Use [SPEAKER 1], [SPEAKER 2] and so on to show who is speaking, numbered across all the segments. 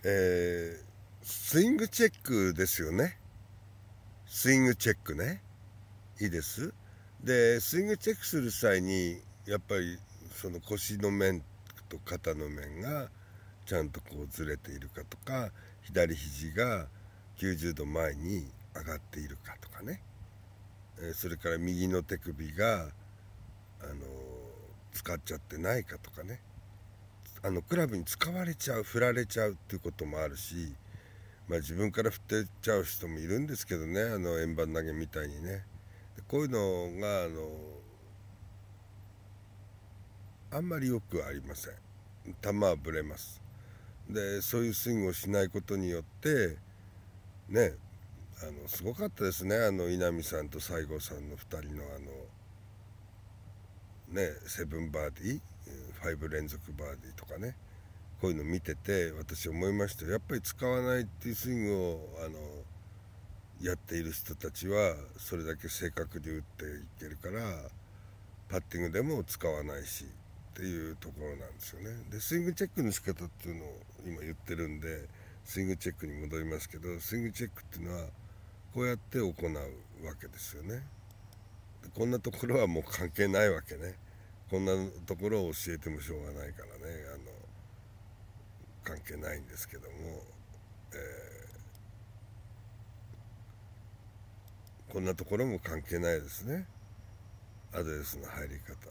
[SPEAKER 1] スイングチェックですよね。スイングチェックね。いいです。でスイングチェックする際にやっぱりその腰の面と肩の面がちゃんとこうずれているかとか、左肘が90度前に上がっているかとかね、それから右の手首が使っちゃってないかとかね、クラブに使われちゃう、振られちゃうっていうこともあるし、自分から振ってっちゃう人もいるんですけどね、円盤投げみたいにね。こういうのがあんまりよくありません。球はぶれます。でそういうスイングをしないことによってね、すごかったですね、稲見さんと西郷さんの2人の7バーディー5連続バーディーとかね、こういうの見てて私思いました。やっぱり使わないっていうスイングをやっている人たちはそれだけ正確に打っていけるから、パッティングでも使わないしっていうところなんですよね。でスイングチェックの仕方っていうのを今言ってるんで、スイングチェックに戻りますけど、スイングチェックっていうのはこうやって行うわけですよね。でこんなところはもう関係ないわけね。こんなところを教えてもしょうがないからね、関係ないんですけども、こんなところも関係ないですね。アドレスの入り方、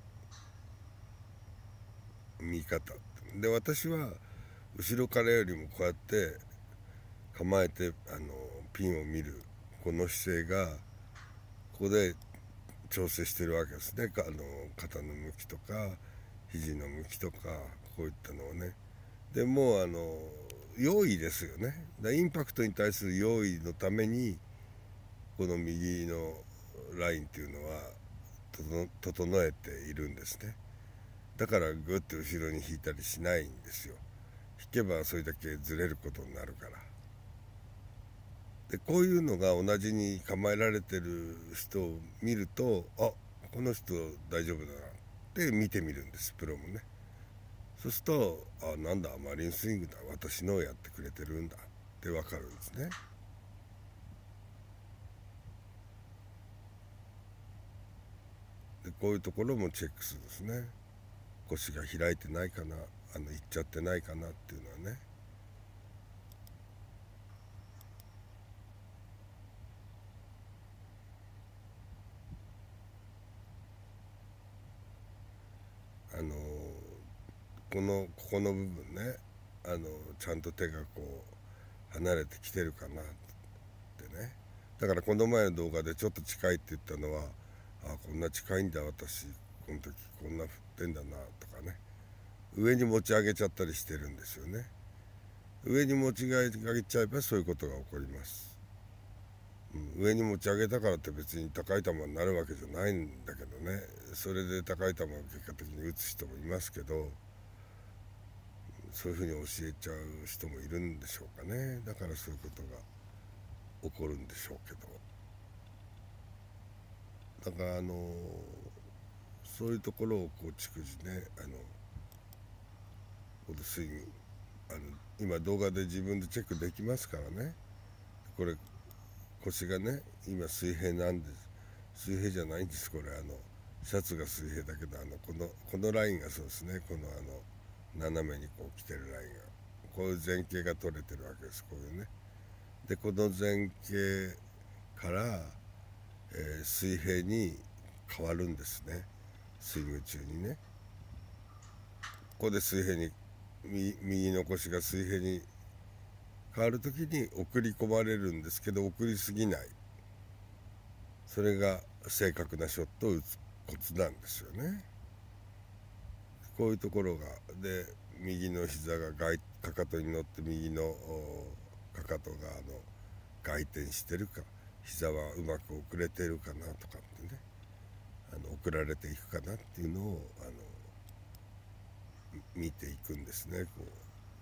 [SPEAKER 1] 見方で、私は後ろからよりもこうやって構えてピンを見るこの姿勢がここで調整してるわけですね。肩の向きとか肘の向きとかこういったのをね。でもう用意ですよね。インパクトに対する用意のためにこの右のラインっていうのは整えているんですね。だからグッと後ろに引いたりしないんですよ。引けばそれだけずれることになるから。でこういうのが同じに構えられてる人を見ると、あ、この人大丈夫だなって見てみるんです、プロもね。そうすると、あ、なんだマリンスイングだ、私のをやってくれてるんだって分かるんですね。でこういうところもチェックするんですね。腰が開いてないかな、いっちゃってないかなっていうのはね。ここの部分ね、ちゃんと手がこう離れてきてるかなってね。だからこの前の動画でちょっと近いって言ったのは、あ、こんな近いんだ私、この時こんな振ってんだなとかね。上に持ち上げちゃったりしてるんですよね。上に持ち上げちゃえばそういうことが起こります。上に持ち上げたからって別に高い球になるわけじゃないんだけどね。それで高い球を結果的に打つ人もいますけど、そういうふうに教えちゃう人もいるんでしょうかね。だからそういうことが起こるんでしょうけど、だからそういうところをこう逐次ね、スイング今動画で自分でチェックできますからね。これ腰がね今水平なんです。水平じゃないんです。これシャツが水平だけどこのラインがそうですね。この斜めにこう来てるラインがこういう前傾が取れてるわけです。こういうね。でこの前傾から、水平に変わるんですね。スイング中にね。ここで水平に右の腰が水平に変わる時に送り込まれるんですけど、送りすぎない、それが正確なショットを打つコツなんですよね。こういうところがで、右の膝がかかとに乗って右のかかとが外転してるか、膝はうまく遅れてるかなとかってね、送られていくかなっていうのを見ていくんですね。こう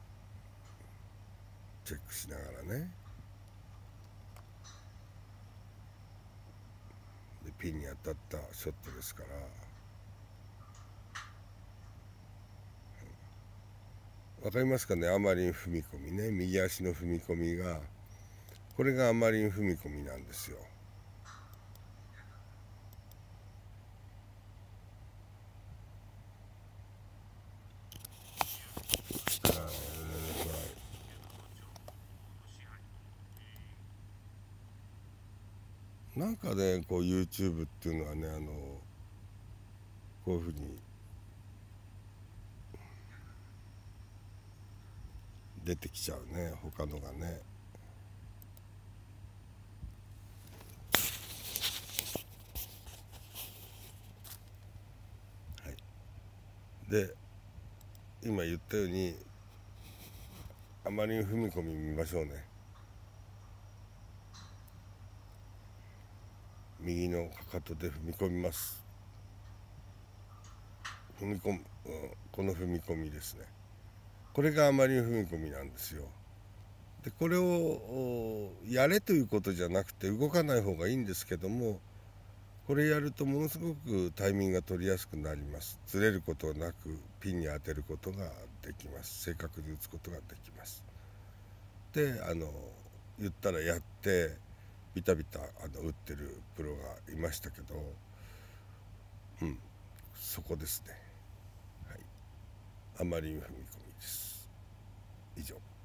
[SPEAKER 1] チェックしながらね。でピンに当たったショットですから、 わかりますかね。あまりん踏み込みね、右足の踏み込みが、これがあまりん踏み込みなんですよ。なんかね、こう YouTube っていうのはね、こういうふうに出てきちゃうね、他のがね。はい、で今言ったようにあまり踏み込み見ましょうね。右のかかとで踏み込みます。踏み込む、この踏み込みですね。これがあまり踏み込みなんですよ。でこれをやれということじゃなくて動かない方がいいんですけども、これやるとものすごくタイミングが取りやすくなります。ずれることなくピンに当てることができます。正確に打つことができます。で言ったらやってビタビタ打ってるプロがいましたけど、そこですね。はい、あまり踏み込みです。以上。